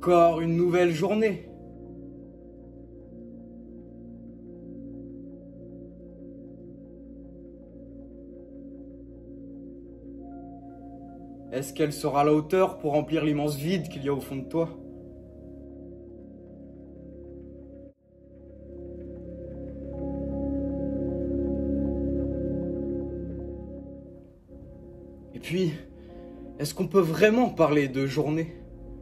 Encore une nouvelle journée. Est-ce qu'elle sera à la hauteur pour remplir l'immense vide qu'il y a au fond de toi? Et puis, est-ce qu'on peut vraiment parler de journée?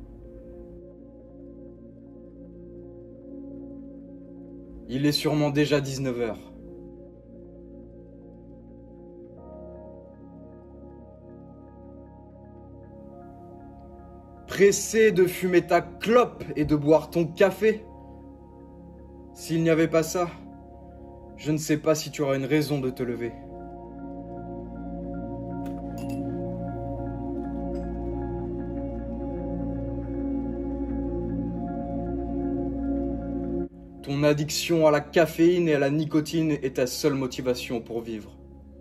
Il est sûrement déjà 19 h. Pressé de fumer ta clope et de boire ton café? S'il n'y avait pas ça, je ne sais pas si tu auras une raison de te lever. Ton addiction à la caféine et à la nicotine est ta seule motivation pour vivre.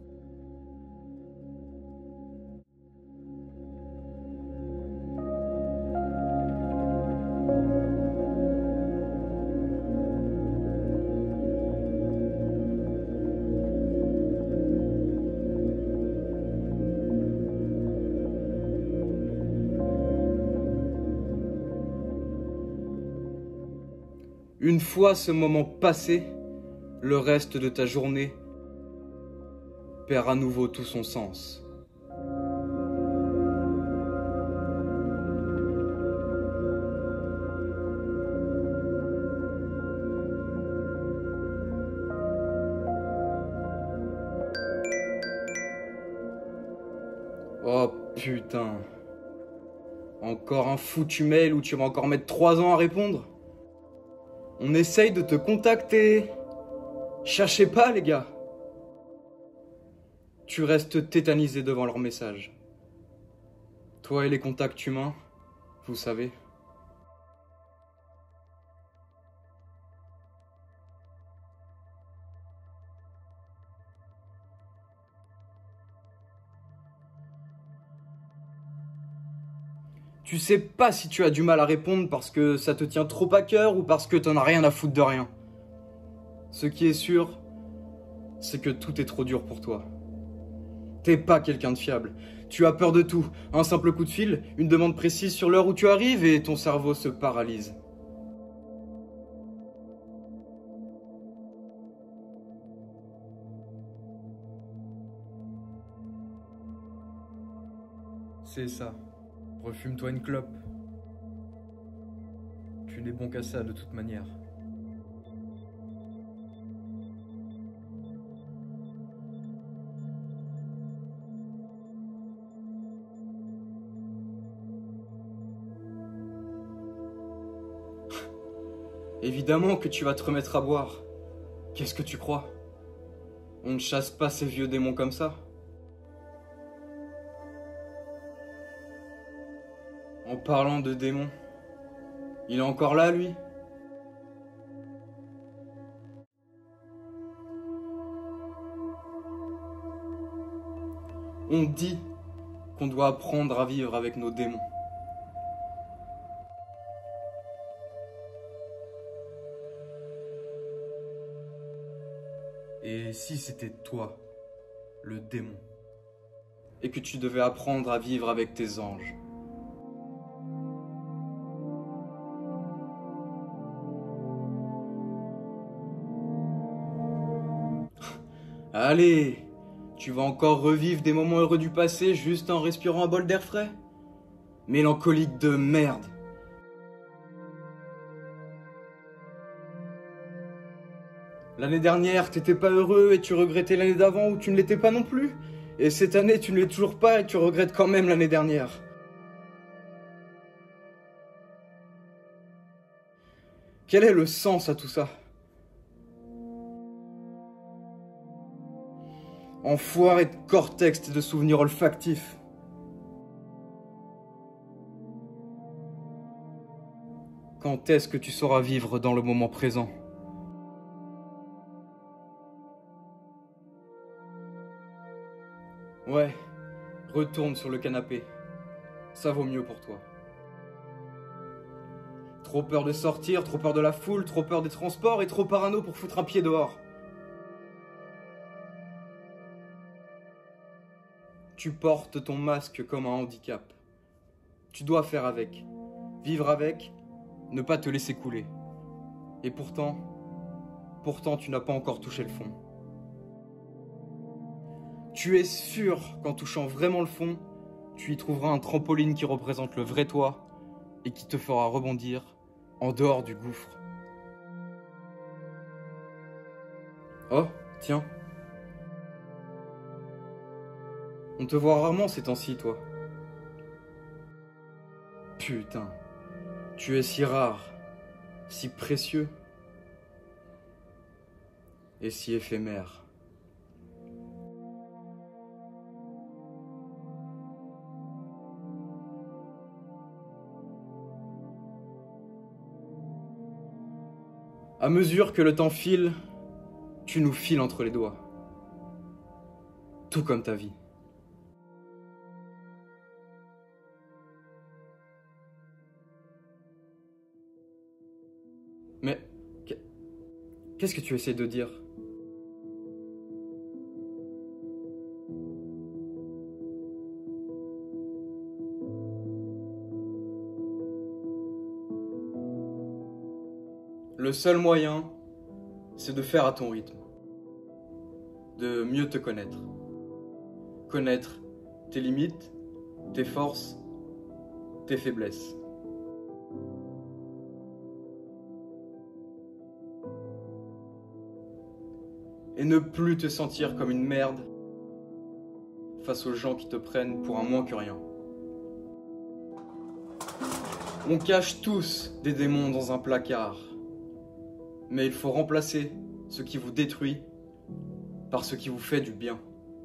Une fois ce moment passé, le reste de ta journée perd à nouveau tout son sens. Oh putain. Encore un foutu mail où tu vas encore mettre 3 ans à répondre? On essaye de te contacter. Cherchez pas, les gars. Tu restes tétanisé devant leurs messages. Toi et les contacts humains, vous savez. Tu sais pas si tu as du mal à répondre parce que ça te tient trop à cœur ou parce que t'en as rien à foutre de rien. Ce qui est sûr, c'est que tout est trop dur pour toi. T'es pas quelqu'un de fiable. Tu as peur de tout. Un simple coup de fil, une demande précise sur l'heure où tu arrives et ton cerveau se paralyse. C'est ça. Refume-toi une clope. Tu n'es bon qu'à ça de toute manière. Évidemment que tu vas te remettre à boire. Qu'est-ce que tu crois? On ne chasse pas ces vieux démons comme ça. En parlant de démons, il est encore là, lui? On dit qu'on doit apprendre à vivre avec nos démons. Et si c'était toi, le démon, et que tu devais apprendre à vivre avec tes anges? Allez, tu vas encore revivre des moments heureux du passé juste en respirant un bol d'air frais? Mélancolique de merde. L'année dernière, t'étais pas heureux et tu regrettais l'année d'avant où tu ne l'étais pas non plus. Et cette année, tu ne l'es toujours pas et tu regrettes quand même l'année dernière. Quel est le sens à tout ça? Enfoiré de cortex et de souvenirs olfactifs. Quand est-ce que tu sauras vivre dans le moment présent? Ouais, retourne sur le canapé. Ça vaut mieux pour toi. Trop peur de sortir, trop peur de la foule, trop peur des transports et trop parano pour foutre un pied dehors. Tu portes ton masque comme un handicap. Tu dois faire avec, vivre avec, ne pas te laisser couler. Et pourtant tu n'as pas encore touché le fond. Tu es sûr qu'en touchant vraiment le fond, tu y trouveras un trampoline qui représente le vrai toi et qui te fera rebondir en dehors du gouffre. Oh, tiens. On te voit rarement ces temps-ci, toi. Putain, tu es si rare, si précieux et si éphémère. À mesure que le temps file, tu nous files entre les doigts. Tout comme ta vie. Mais qu'est-ce que tu essaies de dire? Le seul moyen, c'est de faire à ton rythme. De mieux te connaître. Connaître tes limites, tes forces, tes faiblesses. Et ne plus te sentir comme une merde face aux gens qui te prennent pour un moins que rien. On cache tous des démons dans un placard, mais il faut remplacer ce qui vous détruit par ce qui vous fait du bien.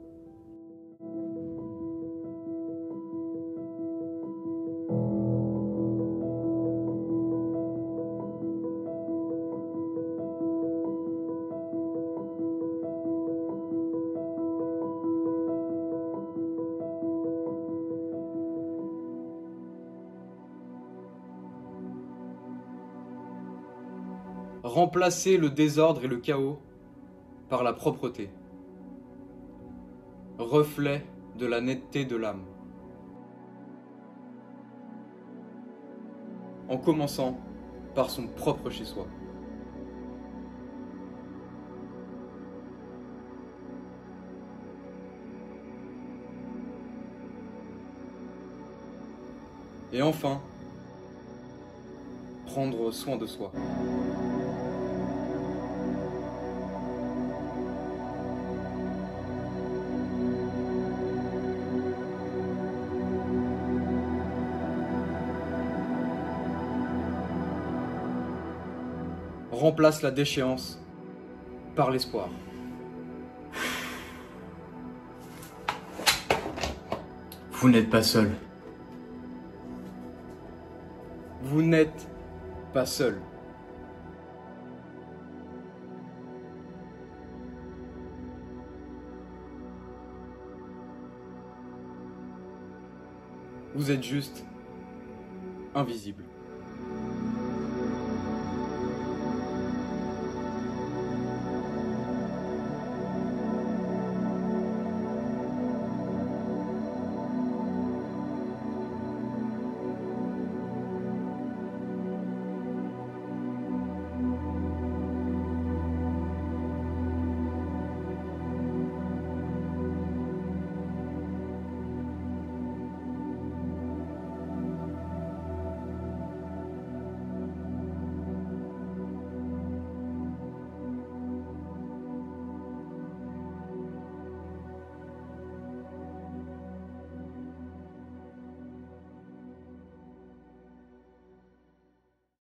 Remplacer le désordre et le chaos par la propreté. Reflet de la netteté de l'âme. En commençant par son propre chez-soi. Et enfin, prendre soin de soi. Remplace la déchéance par l'espoir. Vous n'êtes pas seul. Vous n'êtes pas seul. Vous êtes juste invisible.